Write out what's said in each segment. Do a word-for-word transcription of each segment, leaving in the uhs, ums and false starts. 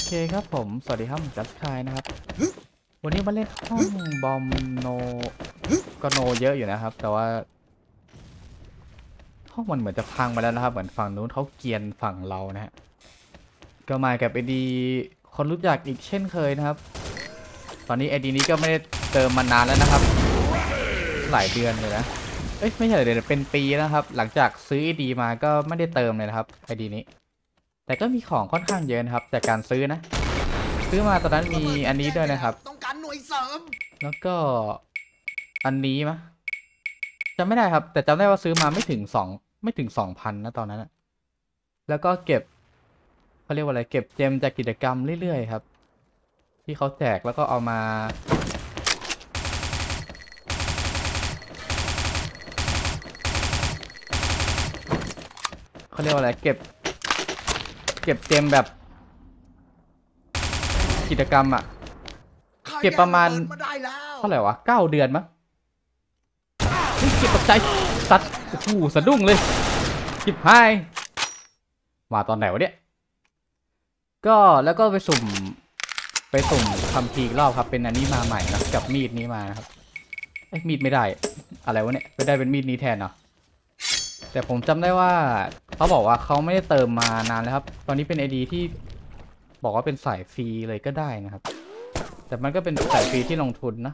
เคครับผมสวัสดีครับผมจัสคายนะครับวันนี้มาเล่นห้องบอมโนก็โนเยอะอยู่นะครับแต่ว่าห้องมันเหมือนจะพังไปแล้วนะครับเหมือนฝั่งนู้นเขาเกรียนฝั่งเรานะฮะก็มากับไอดีคนรู้จักอีกเช่นเคยนะครับตอนนี้ไอดีนี้ก็ไม่ได้เติมมานานแล้วนะครับหลายเดือนเลยนะเอ้ยไม่ใช่เดือนเป็นปีแล้วครับหลังจากซื้อไอดีมาก็ไม่ได้เติมเลยนะครับไอดีนี้แต่ก็มีของค่อนข้างเยอะนะครับจากการซื้อนะซื้อมาตอนนั้นมีอันนี้ด้วยนะครับต้องการหน่วยเสริมแล้วก็อันนี้มะจำไม่ได้ครับแต่จำได้ว่าซื้อมาไม่ถึงสองไม่ถึงสองพันนะตอนนั้นอะแล้วก็เก็บเขาเรียกว่าอะไรเก็บเจมจากกิจกรรมเรื่อยๆครับที่เขาแจกแล้วก็เอามาเขาเรียกว่าอะไรเก็บเก็บเจมแบบกิจกรรมอะเก็บประมาณเท่าไหร่วะเก้าเดือนมั้งเก็บตกใจสัตว์โอ้โหสะดุ้งเลยจิบหายมาตอนไหนวะเนี่ยก็แล้วก็ไปสุ่มไปสุ่มทำทีอีกรอบครับเป็นอันนี้มาใหม่นะกับมีดนี้มานะครับไอ้มีดไม่ได้อะไรวะเนี่ยไปได้เป็นมีดนี้แทนเนาะแต่ผมจำได้ว่าเขาบอกว่าเขาไม่ได้เติมมานานแล้วครับตอนนี้เป็นไอดีที่บอกว่าเป็นสายฟรีเลยก็ได้นะครับแต่มันก็เป็นสายฟรีที่ลงทุนนะ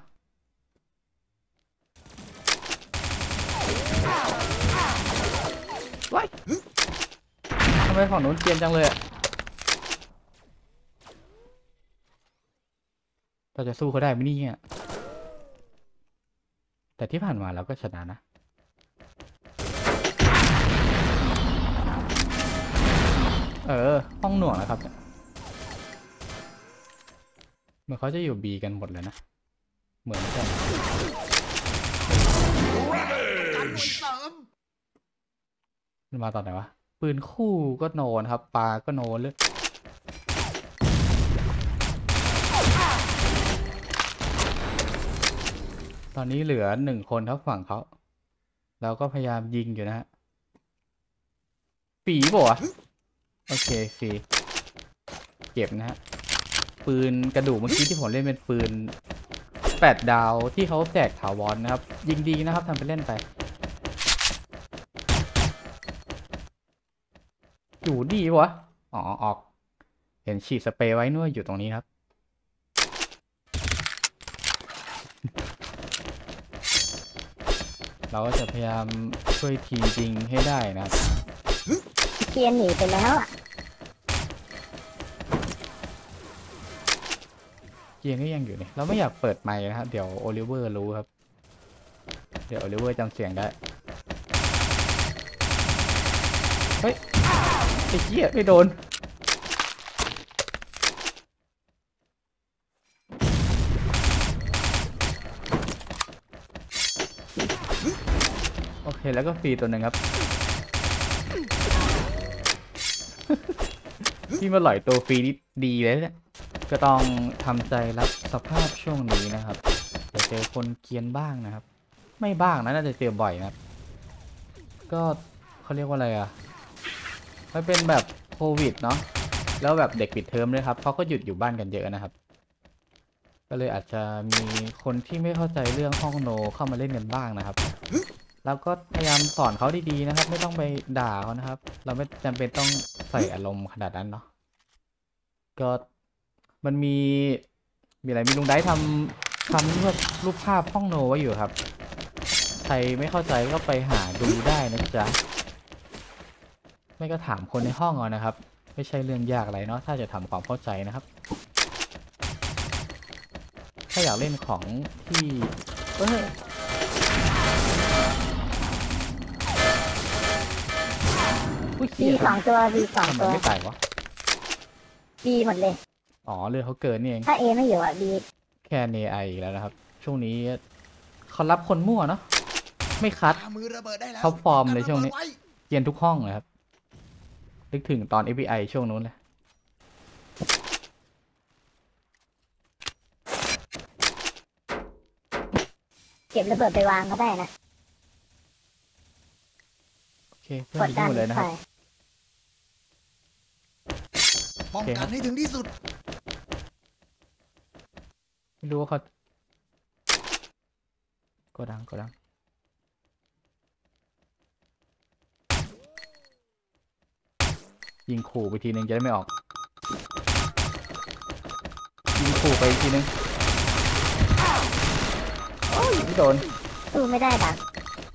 ว้ายทำไมฝั่งนู้นเกรียนจังเลยอะเราจะสู้เขาได้ไหมเนี่ยแต่ที่ผ่านมาเราก็ชนะนะเออห้องหน่วงนะครับเหมือนเขาจะอยู่บีกันหมดเลยนะเหมือนกันมันมาตอนไหนวะปืนคู่ก็โนนครับปลาก็โนนเลยตอนนี้เหลือหนึ่งคนครับฝั่งเขาแล้วก็พยายามยิงอยู่นะฮะฝีบ่ะโอเคฝีเก็บนะฮะปืนกระดูกเมื่อกี้ที่ผมเล่นเป็นปืนแปดดาวที่เขาแจกถาวร นะครับยิงดีนะครับทำไปเล่นไปอยู่ดีวะอ๋อออกเห็นฉีดสเปรย์ไว้นู่นอยู่ตรงนี้ครับเราก็จะพยายามช่วยทีมจริงให้ได้นะครับเกียนหนีไปแล้วอ่ะเกียงก็ยังอยู่นี่เราไม่อยากเปิดไมค์นะครับเดี๋ยวโอลิเวอร์รู้ครับเดี๋ยวโอลิเวอร์จำเสียงได้เฮ้ยไอ้เหี้ยไม่โดนโอเคแล้วก็ฟรีตัวหนึ่งครับที่มาหล่อยตัวฟรีนี่ดีเลยเนี่ยก็ต้องทำใจรับสภาพช่วงนี้นะครับจะเจอคนเกียนบ้างนะครับไม่บ้างนะน่าจะเจอบ่อยนะครับก็เขาเรียกว่าอะไรอ่ะมันเป็นแบบโควิดเนาะแล้วแบบเด็กปิดเทอมเลยครับเขาก็หยุดอยู่บ้านกันเยอะนะครับก็เลยอาจจะมีคนที่ไม่เข้าใจเรื่องห้องโนเข้ามาเล่นกันบ้างนะครับแล้วก็พยายามสอนเขาดีๆนะครับไม่ต้องไปด่าเขานะครับเราไม่จำเป็นต้องใส่อารมณ์ขนาดนั้นเนาะก็มันมีมีอะไรมีลุงได้ทำทำรูปรูปภาพห้องโนไว้อยู่ครับใครไม่เข้าใจก็ไปหาดูได้นะจ๊ะไม่ก็ถามคนในห้องเอานะครับไม่ใช่เรื่องยากอะไรเนาะถ้าจะทำความเข้าใจนะครับถ้าอยากเล่นของที่เอ้ยบีสองตัวบีสองทำไมตัวไม่ตายวะบีหมดเลยอ๋อเรือเขาเกินนี่เองถ้าเอไม่อยู่อ่ะบีแค่เนไออีกแล้วนะครับช่วงนี้เขารับคนมั่วเนาะไม่คัดเขาฟอร์มเลยช่วงนี้เกียนทุกห้องเลยครับนึกถึงตอน เอฟ บี ไอ ช่วงนู้นเลยเก็บระเบิดไปวางก็ได้นะโอเคเพื่อนยิงหมดเลยนะครับป้องกันให้ถึงที่สุดไม่รู้ว่าเขาโกดังโกดังยิงขู่ไปทีนึงจะได้ไม่ออกยิงขู่ไปอีกทีนึงโอ้ยไม่โดนสู้ไม่ได้ดัก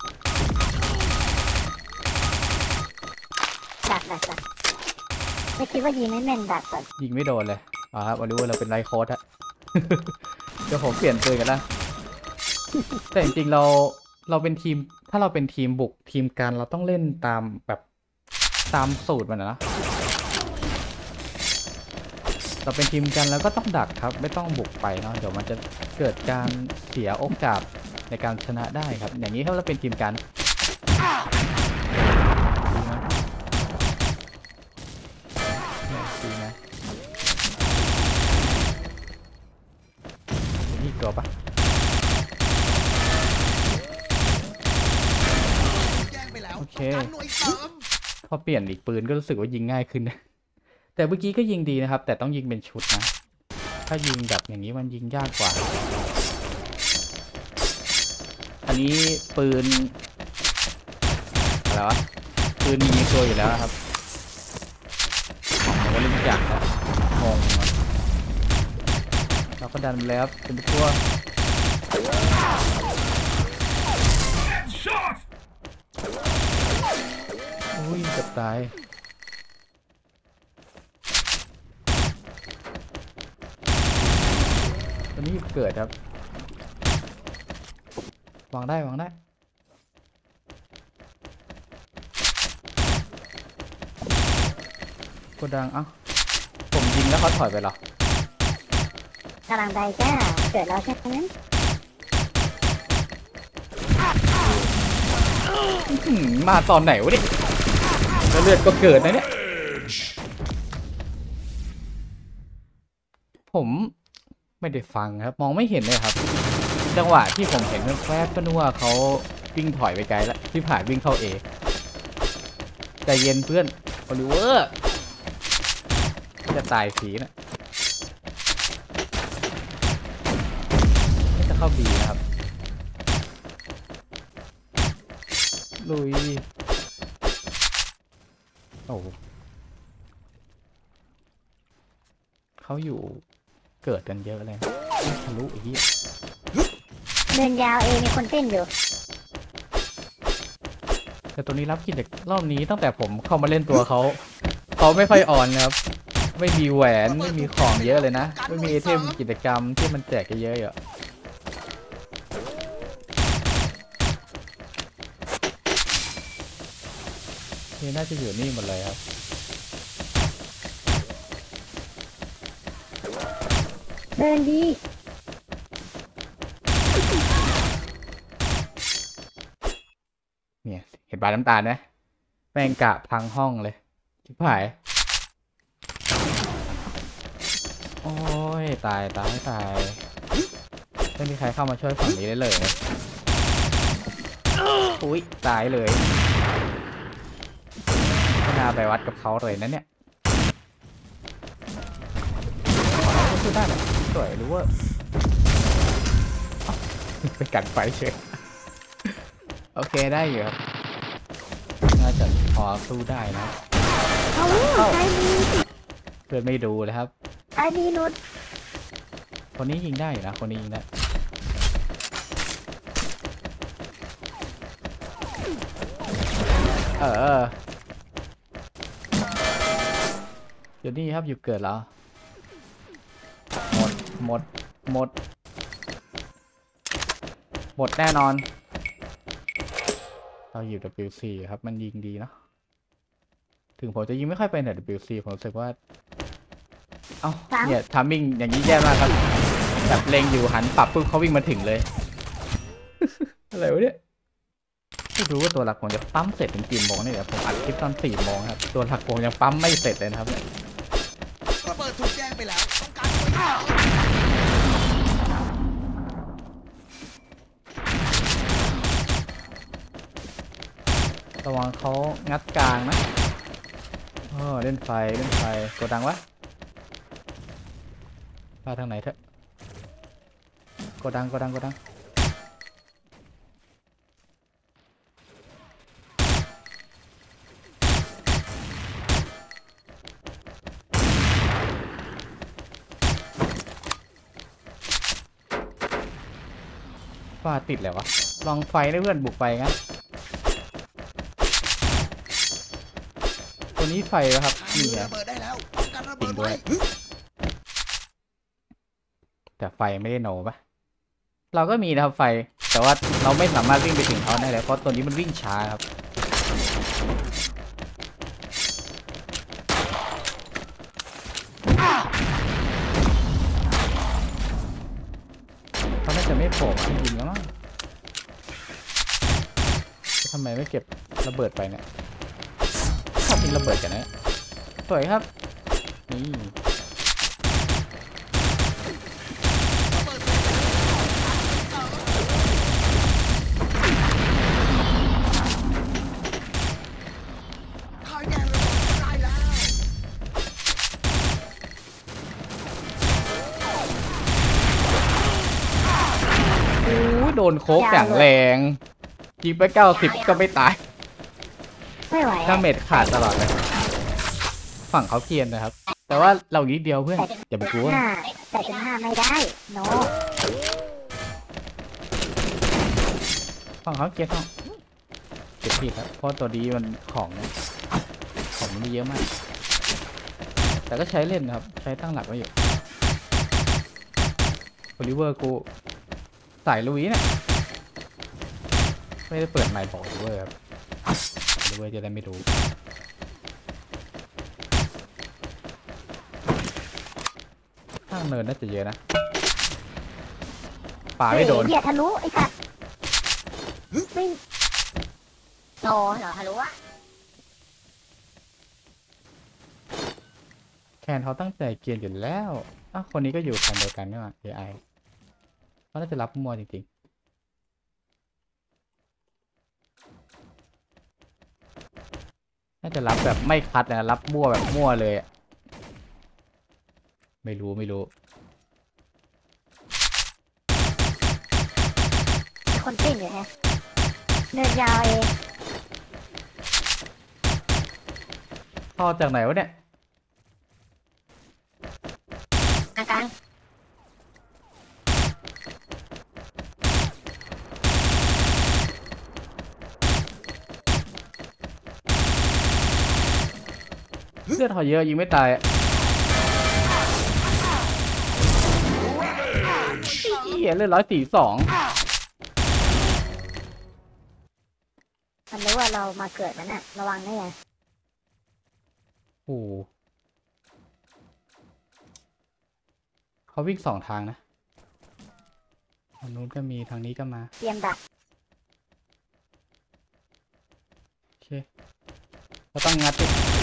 ดักดักดักไม่คิดว่ายิงไม่แม่นดักก่อนยิงไม่โดนเลยอ่าครับวันนี้ว่าเราเป็นไรโค้ดอะ เดี๋ยวผมเปลี่ยนปืนกันนะแต่จริงๆเราเราเป็นทีมถ้าเราเป็นทีมบุกทีมกันเราต้องเล่นตามแบบตามสูตรมันนะเราเป็นทีมกันแล้วก็ต้องดักครับไม่ต้องบุกไปเนาะเดี๋ยวมันจะเกิดการเสียโอกาสในการชนะได้ครับอย่างนี้ถ้าเราเป็นทีมกันดีนะนี่ตัวปะโอเคพอเปลี่ยนอีกปืนก็รู้สึกว่ายิงง่ายขึ้นนะแต่เมื่อกี้ก็ยิงดีนะครับแต่ต้องยิงเป็นชุดนะถ้ายิงแบบอย่างนี้มันยิงยากกว่าอันนี้ปืนอะไรวะปืนมีตัวอยู่แล้วครับผมก็เล่นทุกอย่างนะงงเราก็ดันไปแล้วเป็นตัวอุ้ยเกือบตายตัวนี้เกิดครับวางได้วางได้กดดังเอ้าผมยิงแล้วเขาถอยไปหรอกำลังไปจ้าเกิดแล้วใช่ไหมมาตอนไหนวะเนี่ยแล้วเลือดก็เกิดนะเนี่ยผมไม่ได้ฟังครับมองไม่เห็นเลยครับจังหวะที่ผมเห็นแวบๆก็นึกว่าเขาวิ่งถอยไปไกลแล้วที่ผ่านวิ่งเข้าเอใจเย็นเพื่อนโอลิเวอร์จะตายสีนะจะเข้าบีนะครับลุยโอ้เขาอยู่เกิดกันเยอะเลยทะลุอีกทีเดินยาวเองมีคนเต้นอยู่แต่ตัวนี้รับกิจรอบนี้ตั้งแต่ผมเข้ามาเล่นตัวเขาเขาไม่ค่อยอ่อนนะครับไม่มีแหวนไม่มีของเยอะเลยนะไม่มีไอเทมกิจกรรมที่มันแจกเยอะอ่ะนี่น่าจะอยู่นี่หมดเลยครับเดินดีเนี่ยเห็นปลาน้ำตาลไหมแม่งกะพังห้องเลยชิบหายโอ้ยตายตายตายไม่มีใครเข้ามาช่วยฝั่งนี้ได้เลยอุ้ยตายเลยไม่น่าไปวัดกับเขาเลยนะเนี่ยสู้ได้ไหมสวยรู้ว่าไปกันไฟเฉยโอเคได้อยู่ครับน่าจะพอสู้ได้นะเอาใช้มีเพื่อนไม่ดูเลยครับใช้มีนุชคนนี้ยิงได้อยู่นะคนนี้ยิงได้เออเดี๋ยวนี้ครับอยู่เกิดแล้วหมดหมดหมดหมดแน่นอนเราอยู่ ดับเบิลยู ซี ครับมันยิงดีเนาะถึงผมจะยิงไม่ค่อยเป็นแต่ ดับเบิลยู ซี ผมรู้สึกว่าเอ้าเนี่ยทามมิ่งอย่างนี้แย่มากครับแบบเล็งอยู่หันปรับปุ๊บเขาวิ่งมาถึงเลย อะไรวะเนี่ยไม่รู้ว่าตัวหลักผมจะปั๊มเสร็จถึงกี่โมงนี่เดี๋ยวผมอัดคลิปตอนสี่โมงครับตัวหลักผมยังปั๊มไม่เสร็จเลยนะครับระเบิดถูกแจ้งไปแล้วต้องการระวังเขางัดกลางนะเออเล่นไฟเล่นไฟกดดังวะมาทางไหนเถอะดังโกดังโกดังฟ้าติดเลยวะลองไฟได้เพื่อนบุกไฟงั้นตัวนี้ไฟแล้วครับนี่ไงระเบิดได้แล้วป้องกันระจริเบิงดด้วไว้ยแต่ไฟไม่ได้โนปะเราก็มีนะครับไฟแต่ว่าเราไม่สามารถวิ่งไปถึงเขาได้เลยเพราะตัวนี้มันวิ่งช้าครับเขาน่าจะไม่โผล่มาจริงแล้วมั้งทำไมไม่เก็บระเบิดไปเนี่ยชอบทิ้งระเบิดกันนะสวยครับนี่คอยแกงระเบิดได้แล้วโอ้ยโดนโคกอย่างแรงยิงไปเก้าสิบก็ไม่ตายไม่ไหวดาเมจขาดตลอดเลยฝั่งเขาเกรียนนะครับ แต่ว่าเรานิดเดียวเพื่อนอย่าไปกลัวห้าแต่เป็นห้าไม่ได้โนฝั่งเขาเกรียนต้องเก็บผิดครับเพราะตัวนี้มันของของมันมีเยอะมาก แต่ก็ใช้เล่นนะครับ ใช้ตั้งหลักไว้อยู่โอลิเวอร์กูสายลุยเนี่ยไม่ได้เปิดไมค์บอกโอลิเวอร์ครับโอลิเวอร์จะได้ไม่รู้ข้างเนินน่าจะเยอะนะป่าไม่โดนเหยียดทะลุไอ้สัตว์ไม่โนเหรอทะลุอะแคนเขาตั้งใจเกียนอยู่แล้วอ้าวคนนี้ก็อยู่แคนเดียวกันนี่หว่า เอ ไอ เขาน่าจะรับมั่วจริงๆ น่าจะรับแบบไม่คัดนะรับมั่วแบบมั่วเลยอะไม่รู้ไม่รู้คนปิ้นอยู่ฮะเนินยาวเองเข้าจากไหนวะเนี่ยกลางกลางเลือดเขาเยอะยิงไม่ตายอะเหี้ยเลือดร้อยสี่สองมันรู้ว่าเรามาเกิดมันอะระวังนะไงโอ้โหเขาวิ่งสองทางนะทางนู้นก็มีทางนี้ก็มาเตรียมดักโอเคเราต้องงัดดิ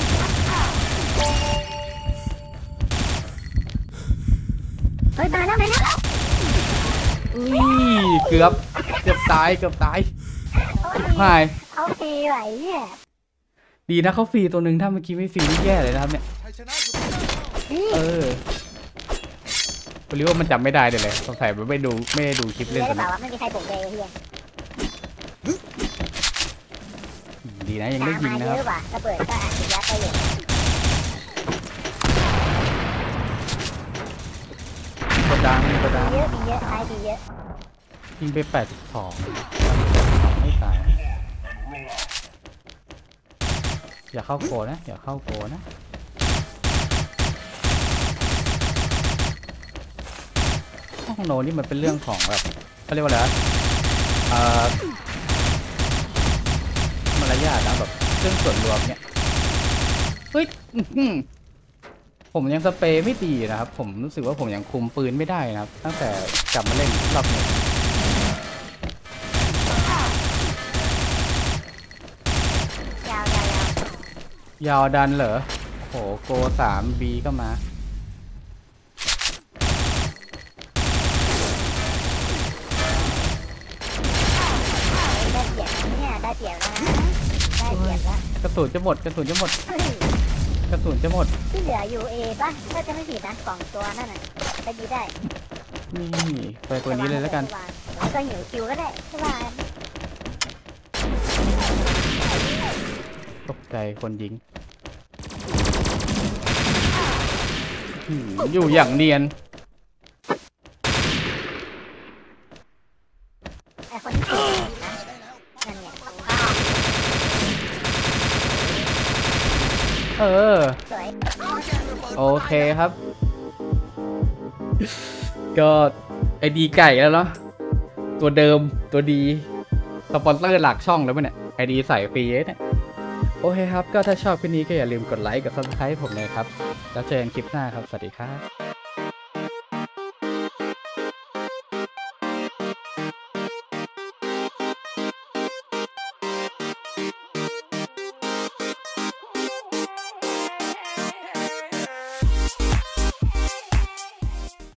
เฮ้ยมาแล้วมาแล้วอุ้ยเกือบเกือบตายเกือบตายชิบหายเอาฟรีไหวเนี่ยดีนะเขาฟรีตัวหนึ่งถ้าเมื่อกี้ไม่ฟรีนี่แย่เลยนะครับเนี่ยชัยชนะอยู่ที่หน้าเรานี่เออผมรู้ว่ามันจำไม่ได้เลยเลยสงสัยมันไม่ดูไม่ได้ดูคลิปเรีเล่ยนกสได้นุเปล่าก ว่าไม่มีใครปลุกเลยเฮียดีนะยังได้ยิงมานะเยครับอะว่ะระเบิดก็อาจจะยัดไปอยู่กดดังกดดังเยอะดีเยอะท้ายดีเยอะยิงไปแปดสิบสองไม่ตายอย่าเข้าโกนะอย่าเข้าโกนะห้องโนนี่มันเป็นเรื่องของแบบเขาเรียกว่าอะไรนะเอ่อมารยาทนะแบบเรื่องส่วนรวมเนี่ยเฮ้ยอื้อหือผมยังสเปรย์ไม่ดีนะครับผมรู้สึกว่าผมยังคุมปืนไม่ได้นะครับ ตั้งแต่กลับมาเล่นรอบนี้ยาวยาวยาวยาวดันเหรอโหโกสามบีก็มาได้เปรียบนะเนี่ยได้เปรียบแล้วนะได้เปรียบแล้วกระสุนจะหมดกระสุนจะหมดเฮ้ยกระสุนจะหมดที่เหลืออยู่เอป่ะถ้าจะไม่ผิดนะสองตัวนั่นน่ะไปดีได้นี่ไปตัวนี้เลยแล้วกันแล้วก็หิวคิวก็ได้ใช่ป่ะตกใจคนยิงหืมอยู่อย่างเนียนไอ้คนที่คิวนะนั่นไงเออสวยโอเคครับ ก็ไอดีไก่แล้วเนาะตัวเดิมตัวดีสปอนเซอร์หลักช่องแล้วมั้ยเนี่ยไอดีใส่ฟรีเนี่ยโอเคครับก็ถ้าชอบคลิปนี้ก็อย่าลืมกดไลค์กด ซับสไครบ์ ผมเลยครับแล้วเจอกันคลิปหน้าครับสวัสดีครับ